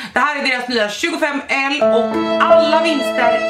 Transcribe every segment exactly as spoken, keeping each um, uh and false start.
Det här är deras nya tjugofem L och alla vinster.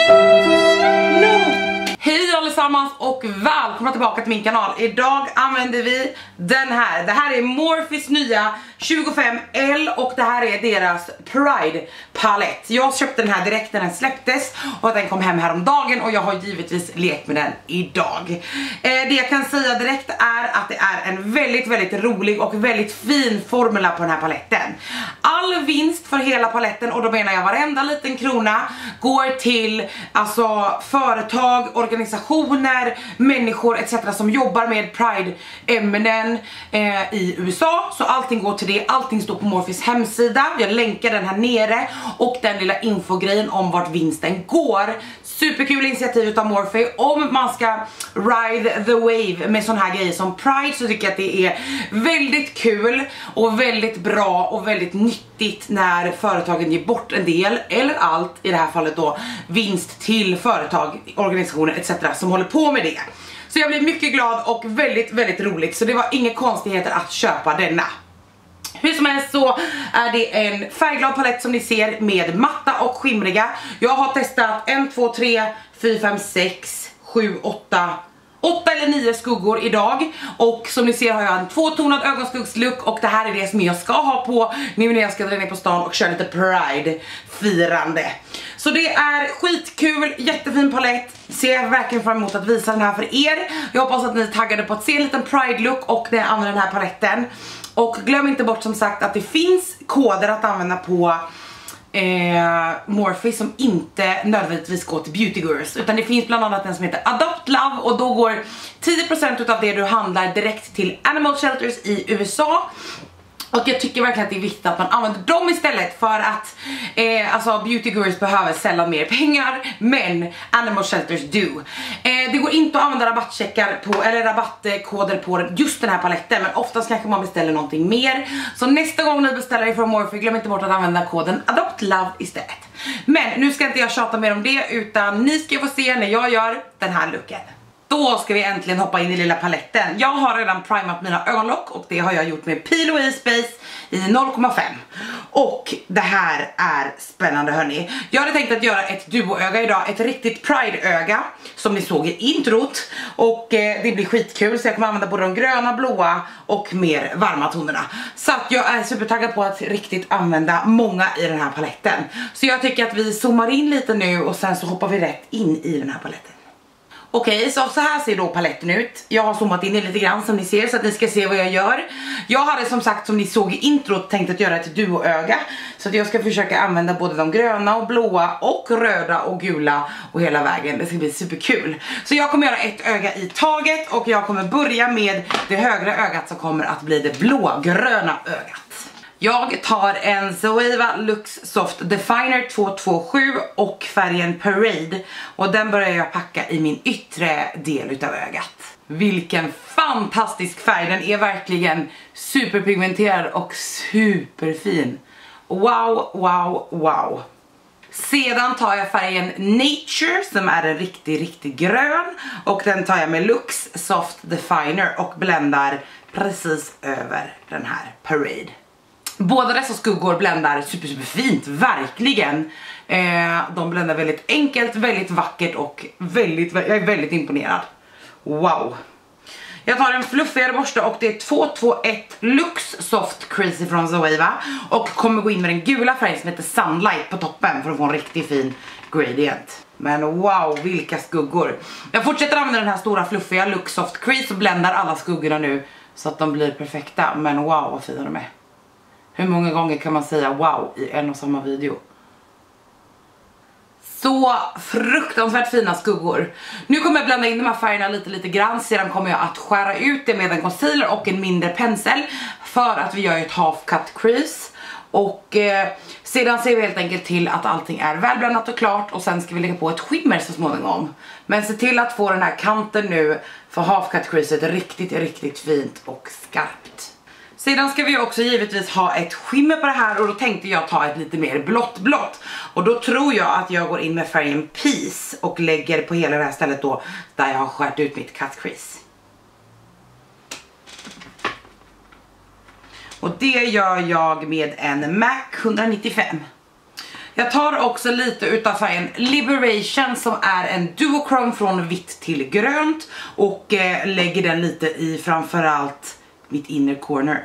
No. Hej allesammans och välkomna tillbaka till min kanal. Idag använder vi den här. Det här är Morphys nya tjugofem L och det här är deras Pride palett. Jag köpte den här direkt när den släpptes och den kom hem häromdagen och jag har givetvis lekt med den idag. Eh, det jag kan säga direkt är att det är en väldigt väldigt rolig och väldigt fin formula på den här paletten. All vinst för hela paletten, och då menar jag varenda liten krona, går till alltså företag, organisationer, människor et cetera som jobbar med Pride-ämnen eh, i U S A. Så allting går till det, allting står på Morphys hemsida. Jag länkar den här nere och den lilla infogrejen om vart vinsten går. Superkul initiativ utav Morphy. Om man ska ride the wave med sån här grejer som Pride, så tycker jag att det är väldigt kul och väldigt bra och väldigt nyttigt när företagen ger bort en del eller allt, i det här fallet då vinst till företag, organisationer et cetera som håller på med det. Så jag blev mycket glad och väldigt väldigt roligt, så det var inga konstigheter att köpa denna. Hur som helst så är det en färgglad palett som ni ser med matta och skimriga. Jag har testat en, två, tre, fyra, fem, sex, sju, åtta åtta eller nio skuggor idag. Och som ni ser har jag en tvåtonad ögonskuggslook. Och det här är det som jag ska ha på nu när jag ska dra ner på stan och köra lite Pride-firande. Så det är skitkul, jättefin palett. Ser jag verkligen fram emot att visa den här för er. Jag hoppas att ni är taggade på att se en liten Pride-look och när jag använder den här paletten. Och glöm inte bort som sagt att det finns koder att använda på eh, Morphy som inte nödvändigtvis går till Beauty Gurus, utan det finns bland annat en som heter Adopt Love, och då går tio procent av det du handlar direkt till Animal Shelters i U S A. Och jag tycker verkligen att det är viktigt att man använder dem istället, för att eh, alltså Beauty Gurus behöver sällan mer pengar, men Animal Shelters do. Eh, det går inte att använda rabattcheckar på, eller rabattkoder på just den här paletten, men oftast kanske man beställer någonting mer. Så nästa gång ni beställer ifrån Morphy, glöm inte bort att använda koden Adopt Love istället. Men nu ska inte jag tjata mer om det, utan ni ska få se när jag gör den här looken. Då ska vi äntligen hoppa in i lilla paletten. Jag har redan primat mina ögonlock och det har jag gjort med Peel Away Space i noll komma fem. Och det här är spännande hörni. Jag hade tänkt att göra ett duoöga idag, ett riktigt Pride-öga som ni såg i introt. Och eh, det blir skitkul, så jag kommer använda både de gröna, blåa och mer varma tonerna. Så att jag är supertaggad på att riktigt använda många i den här paletten. Så jag tycker att vi zoomar in lite nu och sen så hoppar vi rätt in i den här paletten. Okej, okay, så, så här ser då paletten ut. Jag har zoomat in lite grann som ni ser, så att ni ska se vad jag gör. Jag hade som sagt, som ni såg i introt, tänkt att göra ett duoöga. Så att jag ska försöka använda både de gröna och blåa och röda och gula och hela vägen. Det ska bli superkul. Så jag kommer göra ett öga i taget, och jag kommer börja med det högra ögat som kommer att bli det blågröna ögat. Jag tar en Zoeva Lux Soft Definer två två sju och färgen Parade, och den börjar jag packa i min yttre del utav ögat. Vilken fantastisk färg, den är verkligen superpigmenterad och superfin. Wow, wow, wow. Sedan tar jag färgen Nature som är en riktig, riktig grön, och den tar jag med Lux Soft Definer och bländar precis över den här Parade. Båda dessa skuggor bländar super, super fint, verkligen. Eh, de bländar väldigt enkelt, väldigt vackert och väldigt, jag är väldigt imponerad. Wow. Jag tar en fluffigare borste och det är två två ett Lux Soft Crazy från Zoeva. Och kommer gå in med den gula färgen som heter Sunlight på toppen för att få en riktigt fin gradient. Men wow, vilka skuggor. Jag fortsätter använda den här stora fluffiga Lux Soft Crease och bländar alla skuggorna nu så att de blir perfekta. Men wow, vad fina de är. Hur många gånger kan man säga wow i en och samma video? Så fruktansvärt fina skuggor. Nu kommer jag blanda in de här färgerna lite lite grann. Sedan kommer jag att skära ut det med en concealer och en mindre pensel, för att vi gör ett half cut crease. Och eh, sedan ser vi helt enkelt till att allting är välblandat och klart. Och sen ska vi lägga på ett skimmer så småningom. Men se till att få den här kanten nu för half cut creaset riktigt, riktigt fint och skarpt. Sedan ska vi också givetvis ha ett skimmer på det här, och då tänkte jag ta ett lite mer blått blått. Och då tror jag att jag går in med färgen Peace och lägger på hela det här stället då där jag har skärt ut mitt cut crease. Och det gör jag med en MAC etthundranittiofem. Jag tar också lite utav färgen Liberation som är en duochrome från vitt till grönt. Och eh, lägger den lite i framförallt mitt inner corner.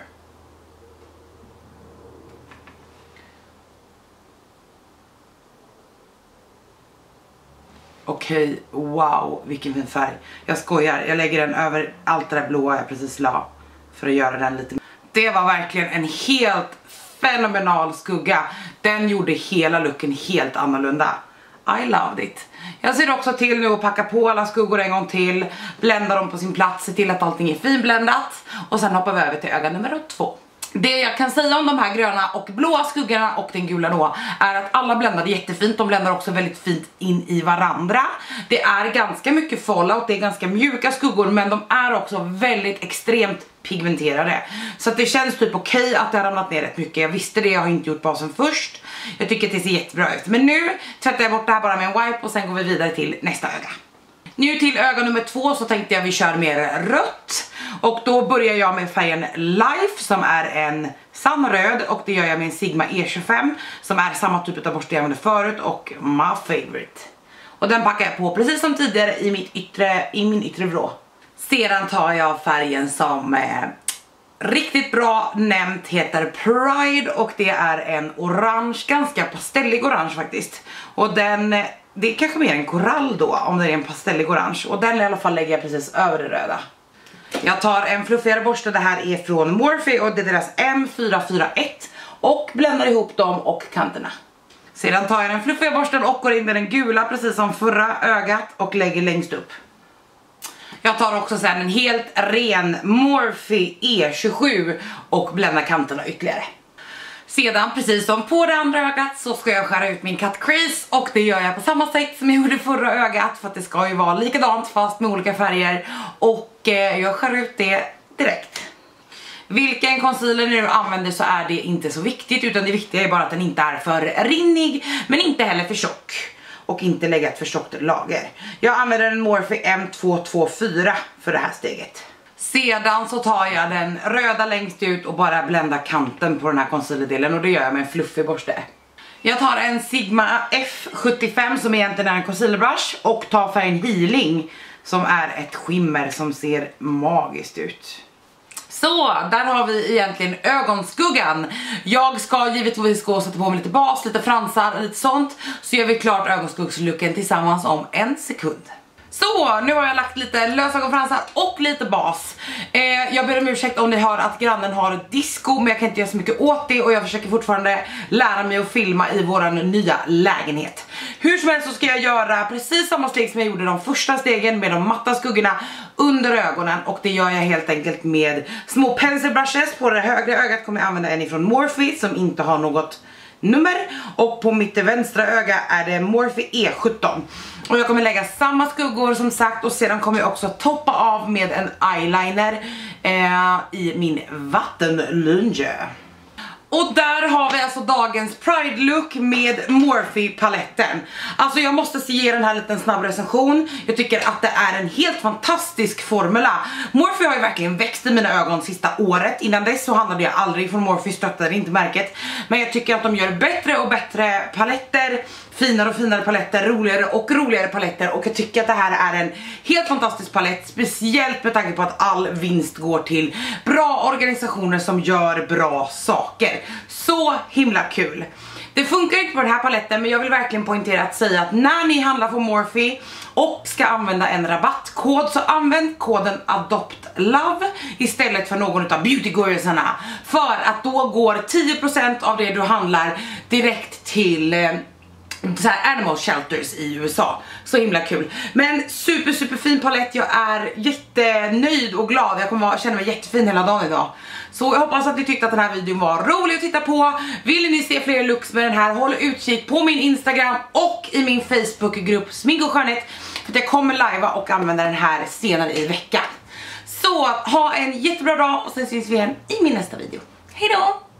Okej, wow, vilken fin färg. Jag skojar, jag lägger den över allt det där blåa jag precis la. För att göra den lite. Det var verkligen en helt fenomenal skugga. Den gjorde hela looken helt annorlunda. I loved it. Jag ser också till nu att packa på alla skuggor en gång till. Blända dem på sin plats, se till att allting är finbländat. Och sen hoppar vi över till öga nummer två. Det jag kan säga om de här gröna och blåa skuggorna och den gula då är att alla bländade jättefint. De bländar också väldigt fint in i varandra. Det är ganska mycket fallout, det är ganska mjuka skuggor, men de är också väldigt extremt pigmenterade. Så att det känns typ okej att det har ramlat ner rätt mycket. Jag visste det, jag har inte gjort basen först. Jag tycker att det ser jättebra ut. Men nu tvättar jag bort det här bara med en wipe och sen går vi vidare till nästa öga. Nu till öga nummer två så tänkte jag vi kör mer rött. Och då börjar jag med färgen Life som är en sann röd. Och det gör jag med en Sigma E tjugofem som är samma typ av borste jag använde förut och my favorite. Och den packar jag på precis som tidigare i, mitt yttre, i min yttre vrå. Sedan tar jag färgen som eh, riktigt bra nämnt heter Pride. Och det är en orange, ganska pastellig orange faktiskt. Och den... Det är kanske mer en korall då, om det är en pastellig orange. Och den i alla fall lägger jag precis över det röda. Jag tar en fluffigare borste, det här är från Morphe och det är deras M fyra fyra ett. Och bländar ihop dem och kanterna. Sedan tar jag den fluffiga borsten och går in med den gula precis som förra ögat och lägger längst upp. Jag tar också sen en helt ren Morphe E tjugosju och bländar kanterna ytterligare. Sedan, precis som på det andra ögat, så ska jag skära ut min cut crease. Och det gör jag på samma sätt som jag gjorde förra ögat. För att det ska ju vara likadant fast med olika färger. Och eh, jag skär ut det direkt. Vilken concealer ni nu använder så är det inte så viktigt. Utan det viktiga är bara att den inte är för rinnig. Men inte heller för tjock. Och inte lägga ett för tjockt lager. Jag använder en Morphe M två två fyra för det här steget. Sedan så tar jag den röda längst ut och bara bländar kanten på den här concealerdelen. Och det gör jag med en fluffig borste. Jag tar en Sigma F sjuttiofem som egentligen är en concealer brush. Och tar färgen Healing som är ett skimmer som ser magiskt ut. Så, där har vi egentligen ögonskuggan. Jag ska givetvis gå och sätta på mig lite bas, lite fransar och lite sånt. Så gör vi klart ögonskuggslooken tillsammans om en sekund. Så, nu har jag lagt lite lösögonfransar och lite bas. eh, Jag ber om ursäkt om ni hör att grannen har disco, men jag kan inte göra så mycket åt det. Och jag försöker fortfarande lära mig att filma i våran nya lägenhet. Hur som helst så ska jag göra precis samma steg som jag gjorde de första stegen med de matta skuggorna under ögonen. Och det gör jag helt enkelt med små pencil brushes. På det högra ögat kommer jag använda en ifrån Morphe som inte har något nummer. Och på mitt vänstra öga är det Morphe E sjutton. Och jag kommer lägga samma skuggor som sagt. Och sedan kommer jag också toppa av med en eyeliner eh, i min vattenlinje. Och där har vi alltså dagens Pride look med Morphe paletten. Alltså jag måste ge den här liten snabb recension. Jag tycker att det är en helt fantastisk formula. Morphe har ju verkligen växt i mina ögon sista året. Innan dess så handlade jag aldrig från Morphe, stöttade inte märket. Men jag tycker att de gör bättre och bättre paletter. Finare och finare paletter, roligare och roligare paletter. Och jag tycker att det här är en helt fantastisk palett. Speciellt med tanke på att all vinst går till bra organisationer som gör bra saker. Så himla kul. Det funkar inte på den här paletten, men jag vill verkligen poängtera att säga att när ni handlar på Morphe och ska använda en rabattkod, så använd koden ADOPTLOVE istället för någon av beautygurusarna. För att då går tio procent av det du handlar direkt till eh, så här animal shelters i U S A. Så himla kul. Men super super fin palett. Jag är jättenöjd och glad. Jag kommer vara, känna mig jättefin hela dagen idag. Så jag hoppas att ni tyckte att den här videon var rolig att titta på. Vill ni se fler looks med den här, håll utkik på min Instagram och i min Facebookgrupp Smink och Skönhet. För att jag kommer livea och använda den här senare i veckan. Så ha en jättebra dag och sen syns vi igen i min nästa video. Hej då!